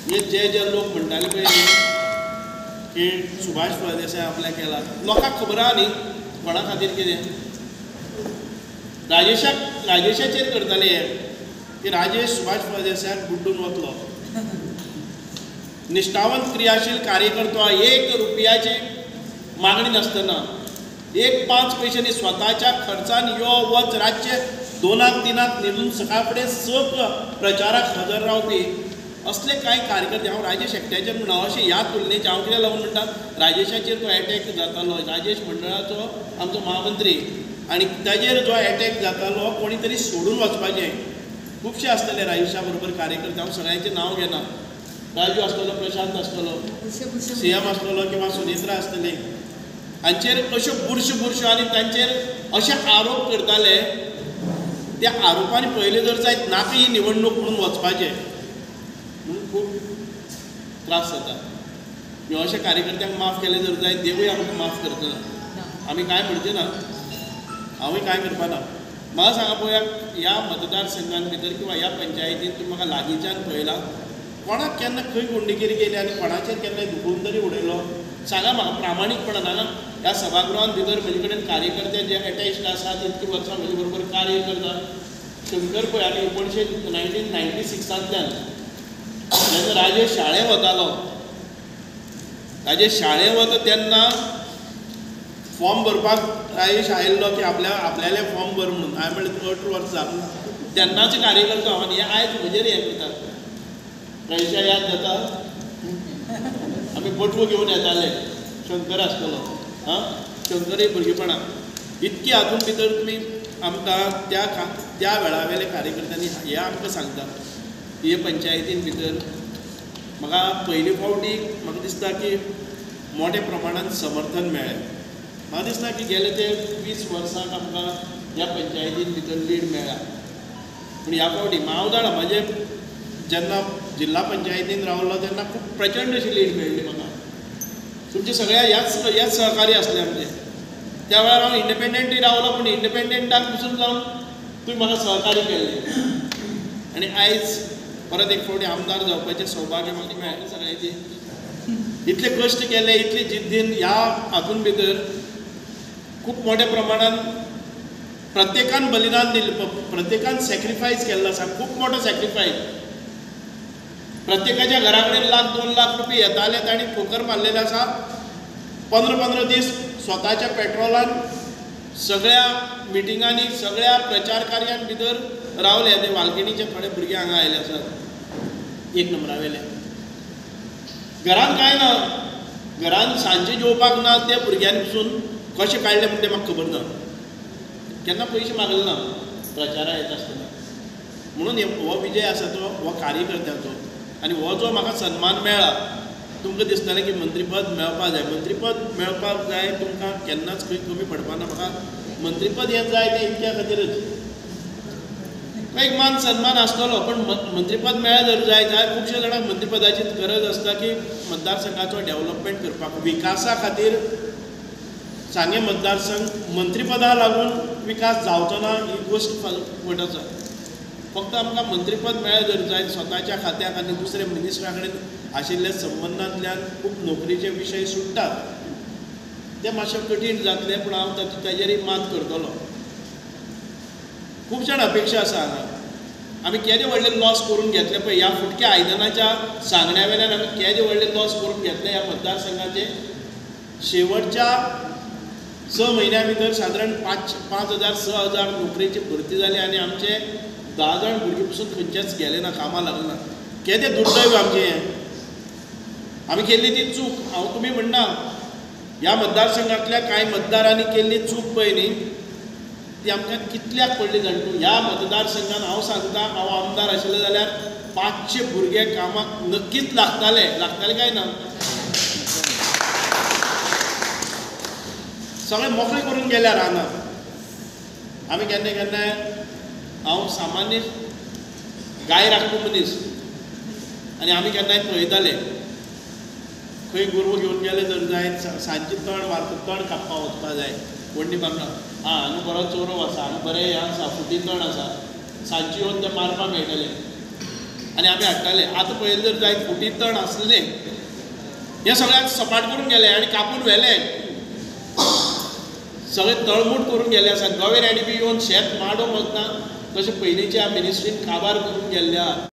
हे जे लोक म्हणटाले पळय की सुभाष फळदेसाय आपल्या केला, लोकांक खबर आहा न्ही कोणा खातीर कितें. राजेशाचेर करताले हे की राजेश सुभाष फळदेसायाक बुड्डून वतलो. निश्ठावंत क्रियाशील कार्यकर्तो, 1 रुपयाची मागणी नासतना 1 पैशांनी स्वताच्या खर्चान यो वच रातचे 2-3 न्हिदून सकाळ फुडें 6 प्रचाराक हजर रावपी असले कांय कार्यकर्ते. हांव राजेश एकट्याचेर म्हणून हांव अशें ह्या तुलनेचे हांव कितें लागून म्हणटा, राजेशाचेर तो एटॅक जातालो, राजेश मंडळाचो आमचो महामंत्री, आनी ताजेर जो एटॅक जातालो कोणी तरी सोडून वचपाचें. खुबशे आसतले राजेशा बरोबर कार्यकर्ते, हांव सगळ्यांचें नांव घेना. राजू आसतलो, प्रशांत आसतलो, सीएम आसतलो किंवा सुनेत्रा आसतली, हांचेर अश्यो बुरश्यो आनी तांचेर अशे आरोप करताले. त्या आरोपांनी पयले जर जायत नाका ही निवडणूक म्हणून वचपाचें म्हणून खूब त्रास जाता. अशा कार्यकर्त्यांक माफ केले जर जायत देवूय आमकां माफ करतना, आमी कांय म्हणचे ना, हांवूय कांय करपाना. म्हाका सांगा पळोवया, ह्या मतदारसंघान भितर किंवा ह्या पंचायतीन तुमी म्हाका लागींच्यान पळयलां, कोणाक केन्ना खंय गुंडेगिरी केली आनी कोणाचेर केन्नाय दुखून तरी उडयलो सांगा म्हाका प्रामाणीकपणान. हांगा ह्या सभागृहांत भितर म्हजे कडेन कार्यकर्ते जे एटॅच्ड आसात, इतकीं वर्सां म्हजे बरोबर कार्य करतात. शंकर पळय आमी 1996 जेन्ना राजेश शाळें वतालो, राजेश शाळें वता तेन्ना फॉर्म भरपाक राजेश आयिल्लो की आपल्याले फॉर्म भर म्हणून. हांवें म्हणलें 18 वर्सां जालें तेन्नाचे कार्यकर्तो हांव, हे आयज म्हजेर हें करतात. राजेशा याद जाता, आमी बटवो घेवन येताले, शंकर आसतलो, शंकरय भुरगेपणाक इतकी हातूंत भितर तुमी आमकां त्या वेळावेले कार्यकर्त्यांनी हे आमकां सांगता. हे पंचायतीन भितर म्हाका पयली फावटी म्हाका दिसता की मोठ्या प्रमाणांत समर्थन मेळ्ळें. म्हाका दिसता की गेले ते 20 वर्सांक आमकां ह्या पंचायतीन भितर लीड मेळ्ळा. पूण ह्या फावटी मावदाळ म्हाजे जेन्ना जिल्हा पंचायतीन रावलो तेन्ना खूब प्रचंड अशी लीड मेळ्ळी म्हाका. तुमचे सगळ्या ह्याच सहकार्य आसले आमचे. त्या वेळार हांव इंडिपेंडंटूय रावलो, पूण इंडिपेंडंटाक पसून जावन तुवें म्हाका सहकार्य केल्लें. आनी आयज परत एक फावटी आमदार जावपाचें सौभाग्य म्हाका मेळ्ळें सगळ्यांची. इतले कश्ट केले, इतले जिद्दीन ह्या हातूंत भितर खूब मोठ्या प्रमाणान प्रत्येकान बलिदान दिल्लें, प्रत्येकान सॅक्रिफायस केल्लो आसा, खूब मोठो सॅक्रिफायस. प्रत्येकाच्या घरा कडेन 1-2 लाख रुपया येताले, तांणी ठोकर मारलेले आसा. 15 दीस स्वताच्या पेट्रोलान सगळ्या मिटिंगांनी, सगळ्या प्रचार कार्यां भितर रावले. ते वालकेणीचे थोडे भुरगे हांगा आयले आसात 1 नंबरावेले. घरान कांय ना, घरान सांजचे जेवपाक ना, त्या भुरग्यांनी पसून कशें काडलें म्हणून तें म्हाका खबर ना. केन्ना पयशे मागले ना प्रचारा येता आसतना. म्हणून हो विजय आसा तो हो कार्यकर्त्याचो. आनी हो जो म्हाका सन्मान मेळ्ळा, तुमकां दिसतालें की मंत्रीपद मेळपाक जाय, मंत्रीपद मेळपाक जाय, तुमकां केन्नाच खंय कमी पडपाना. म्हाका मंत्रीपद हें जाय तें इतक्या खातीरच एक मान सन्मान आसतलो, पण मंत्रीपद मेळ्ळें जर जाल्यार खुबशे जाणांक मंत्रीपदाची गरज आसता की मतदारसंघाचो डेव्हलपमेंट करपाक, विकासा खातीर. सांगे मतदारसंघ मंत्रीपदा लागून विकास जावचो ना ही गोश्ट फट आसा. फक्त आमकां मंत्रीपद मेळ्ळें जर जायत स्वताच्या खात्याक आनी दुसरे मिनिस्टरा कडेन आशिल्ल्या संबंदांतल्यान खूब नोकरीचे विशय सुट्टात. तें मातशें कठीण जातलें, पूण हांव ताजेरय मात करतलो. खूब जाण अपेक्षा आसा हांगा. आमी केदे व्हडले लॉस करून घेतले पळय, ह्या फुटक्या आयदनाच्या सांगण्या वेल्यान आमी केदे व्हडले लॉस करून घेतले ह्या मतदारसंघाचे. शेवटच्या 6 म्हयन्या भितर सादारण 5,000-6,000 नोकरेची भरती जाली आनी आमचे 10 जाण भुरगीं पसून खंयचेच गेले ना, कामां लागले ना. केदें दुर्दैव आमचें हें. आमी केल्ली ती चूक. हांव तुमी म्हणना, ह्या मतदारसंघांतल्या कांय मतदारांनी केल्ली चूक पळय न्ही, ती आमकां कितल्याक पडली जाणटू. ह्या मतदारसंघान हांव सांगता, हांव आमदार आशिल्लो जाल्यार 500 भुरगे कामाक नक्कीच लागताले काय ना. सगळे मोकळे करून गेल्या रानांत. आमी केन्ना केन्नाय, हांव सामान्य गाय राखपी मनीस, आनी आमी केन्नाय पळयताले खंय गोरवां घेवन गेले जर जायत सांजची तण कापपाक वचपाक जाय. व्हडली बांगडा हांगा बरो चोरो आसा, हांगा बरें हें आसा, फुटी तण आसा, सांजची येवन तें मारपाक मेळटलें. आनी आमी हाडटाले. आतां पळयलें जर जायत फुटी तण आसलें हें सगळ्याक सपाट करून गेलें आनी कापून व्हेलें. सगळें तळमूट करून गेले आसा. गवे रेडी बी येवन शेत माडोवंक वचना तशें पयलींच्या मिनिस्ट्रीन काबार करून गेल्ले आहा.